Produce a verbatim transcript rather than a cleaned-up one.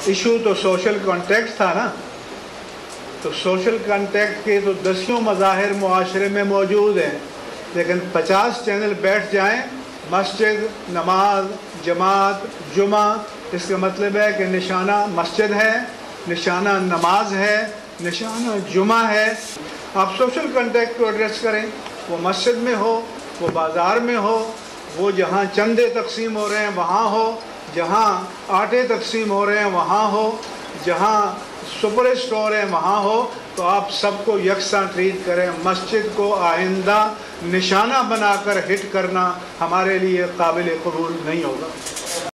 Issue तो social contact था ना, तो सोशल कॉन्टेक्ट के तो दसियों मज़ाहिर मुआशरे में मौजूद हैं, लेकिन पचास चैनल बैठ जाएं, मस्जिद, नमाज, जमात, जुमा, इसका मतलब है कि निशाना मस्जिद है, निशाना नमाज है, निशाना जुमा है। आप सोशल कॉन्टेक्ट को एड्रेस करें, वो मस्जिद में हो, वो बाज़ार में हो, वो जहाँ चंदे तकसीम हो रहे हैं वहाँ हो, जहाँ आटे तकसीम हो रहे हैं वहाँ हो, जहाँ सुपर स्टोर है वहाँ हो, तो आप सबको यकसा ट्रीट करें। मस्जिद को आइंदा निशाना बनाकर हिट करना हमारे लिए काबिल कबूल नहीं होगा।